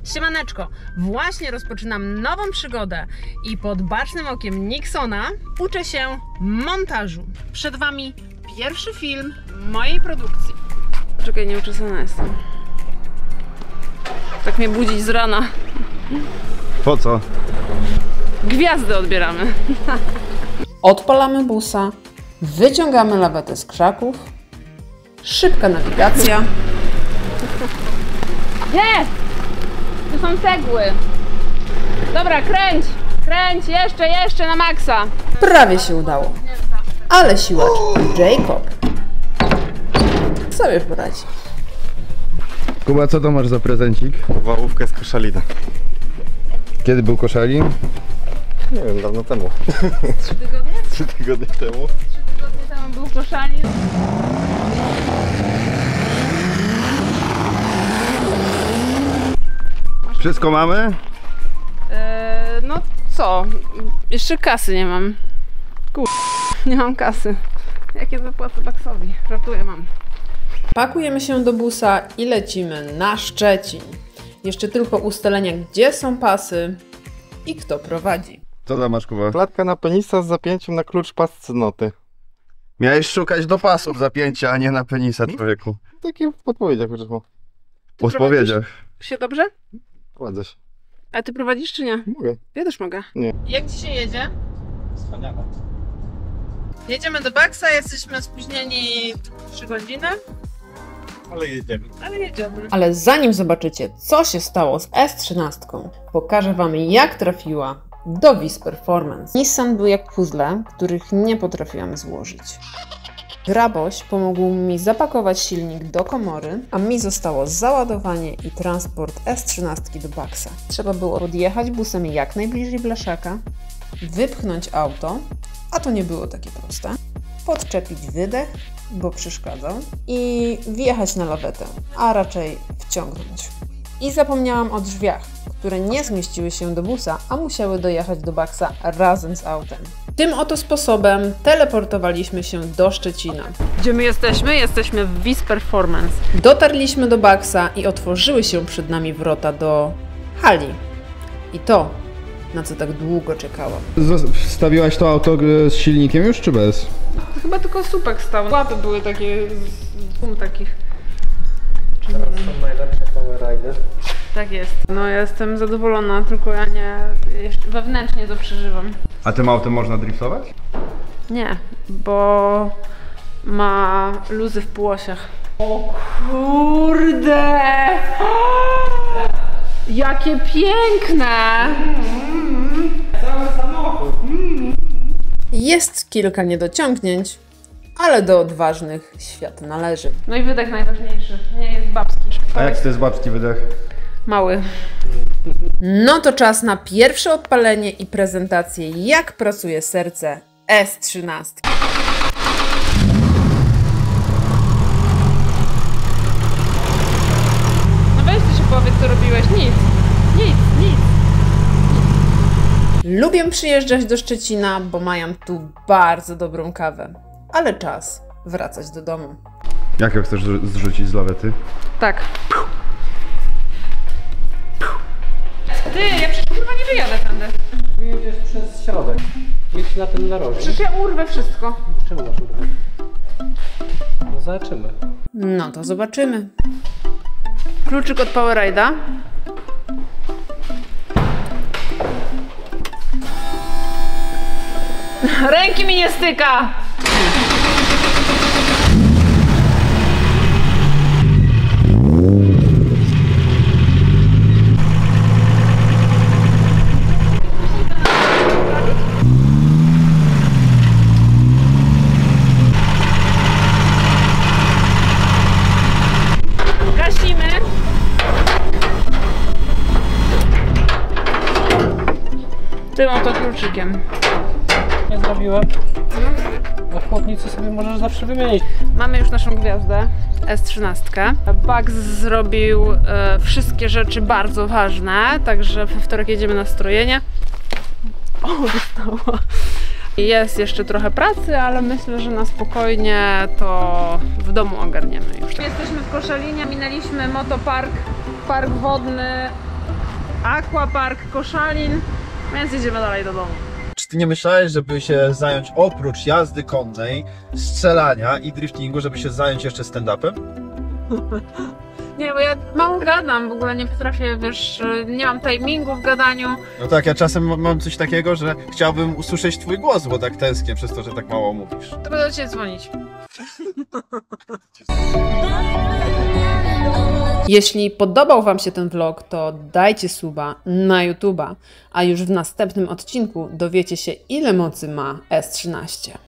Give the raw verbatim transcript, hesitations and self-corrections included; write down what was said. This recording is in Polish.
Siemaneczko, właśnie rozpoczynam nową przygodę i pod bacznym okiem Nixona uczę się montażu. Przed Wami pierwszy film mojej produkcji. Czekaj, nieuczesana jestem. Tak mnie budzić z rana. Po co? Gwiazdy odbieramy. Odpalamy busa, wyciągamy lawetę z krzaków, szybka nawigacja. Nie! Tu są cegły. Dobra, kręć! Kręć! Jeszcze, jeszcze na maksa! Prawie się udało. Ale siłacz Jacob sobie poradzi. Kuba, co to masz za prezencik? Wałówkę z koszalina. Kiedy był koszalin? Nie wiem, dawno temu. Trzy tygodnie? Trzy tygodnie temu. Trzy tygodnie temu był koszalin. Wszystko mamy? Eee, no co? Jeszcze kasy nie mam. Kur... nie mam kasy. Jakie zapłacę Baksowi? Żartuję, mam. Pakujemy się do busa i lecimy na Szczecin. Jeszcze tylko ustalenia, gdzie są pasy i kto prowadzi. Co tam masz, Kuba? Klatka na penisa z zapięciem na klucz pas cnoty. Miałeś szukać do pasów zapięcia, a nie na penisa, człowieku. Takie w podpowiedziach już mam. W odpowiedziach. Się dobrze? Kładzę się. A ty prowadzisz czy nie? Mogę. Ja też mogę. Nie. Jak dzisiaj jedzie? Wspaniale. Jedziemy do Baksa, jesteśmy spóźnieni trzy godziny. Ale jedziemy. Ale jedziemy. Ale zanim zobaczycie, co się stało z S trzynaście, pokażę Wam, jak trafiła do Wiz Performance. Nissan był jak puzzle, których nie potrafiłam złożyć. Graboś pomógł mi zapakować silnik do komory, a mi zostało załadowanie i transport S trzynaście do Baksa. Trzeba było podjechać busem jak najbliżej blaszaka, wypchnąć auto, a to nie było takie proste, podczepić wydech, bo przeszkadzał, i wjechać na lawetę, a raczej wciągnąć. I zapomniałam o drzwiach, które nie zmieściły się do busa, a musiały dojechać do Baksa razem z autem. Tym oto sposobem teleportowaliśmy się do Szczecina. Gdzie my jesteśmy? Jesteśmy w Wiz Performance. Dotarliśmy do Baksa i otworzyły się przed nami wrota do hali. I to, na co tak długo czekałam. Wstawiłaś to auto z silnikiem już, czy bez? Chyba tylko słupek stał. Łapy były takie z dwóch takich. Teraz są najlepsze powerridy. Tak jest. No ja jestem zadowolona, tylko ja nie... jeszcze wewnętrznie to przeżywam. A tym autem można driftować? Nie, bo ma luzy w półosiach. O kurde! Jakie piękne! Cały samochód. Jest kilka niedociągnięć, ale do odważnych świat należy. No i wydech najważniejszy, nie jest babski. A jak to jest babski wydech? Mały. No to czas na pierwsze odpalenie i prezentację, jak pracuje serce S trzynaście. No weź ty się powiedz, co robiłeś. Nic. Nic, nic. Lubię przyjeżdżać do Szczecina, bo mają tu bardzo dobrą kawę. Ale czas wracać do domu. Jak ją chcesz zrzucić z lawety? Tak. Ty, ja przecież kurwa nie wyjadę tędy. Wyjedziesz przez środek. Jedź na ten narożnik. Przecież ja urwę wszystko. Czemu masz urwać? No zobaczymy. No to zobaczymy. Kluczyk od Powerride'a. Ręki mi nie styka! Gasimy. Tym oto kluczykiem. Nie zrobiłem. Na chłodnicy sobie możesz zawsze wymienić. Mamy już naszą gwiazdę S trzynaście. Bugs zrobił e, wszystkie rzeczy bardzo ważne, także we wtorek jedziemy na strojenie. O, wystała. Jest jeszcze trochę pracy, ale myślę, że na spokojnie to w domu ogarniemy już. Jesteśmy w Koszalinie, minęliśmy motopark, park wodny Aquapark Koszalin, więc idziemy dalej do domu. Czy ty nie myślałeś, żeby się zająć oprócz jazdy konnej, strzelania i driftingu, żeby się zająć jeszcze stand-upem? Nie, bo ja mało gadam, w ogóle nie potrafię, wiesz, nie mam timingu w gadaniu. No tak, ja czasem ma- mam coś takiego, że chciałbym usłyszeć twój głos, bo tak tęsknię przez to, że tak mało mówisz. To będę do ciebie dzwonić. Jeśli podobał Wam się ten vlog, to dajcie suba na YouTube'a, a już w następnym odcinku dowiecie się, ile mocy ma S trzynaście.